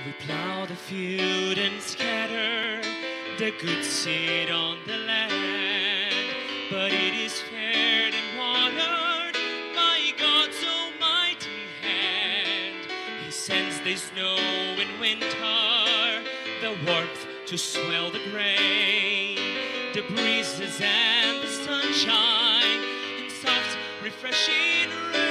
We plow the field and scatter the good seed on the land, but it is fed and watered by God's almighty hand. He sends the snow in winter, the warmth to swell the grain, the breezes and the sunshine, and soft, refreshing rain.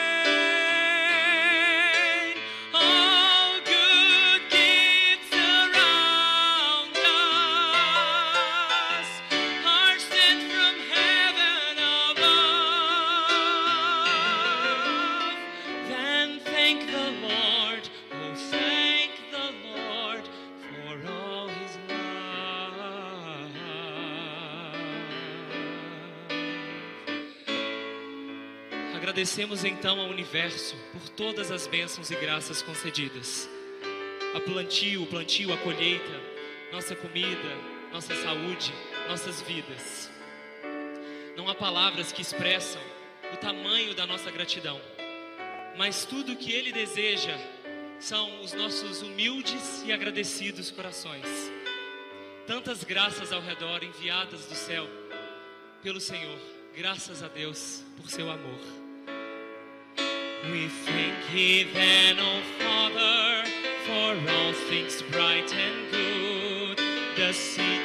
Agradecemos então ao universo por todas as bênçãos e graças concedidas. O plantio, a colheita, nossa comida, nossa saúde, nossas vidas. Não há palavras que expressam o tamanho da nossa gratidão, mas tudo o que Ele deseja são os nossos humildes e agradecidos corações. Tantas graças ao redor enviadas do céu pelo Senhor. Graças a Deus por seu amor. We thank Thee then, O Father, for all things bright and good, the seed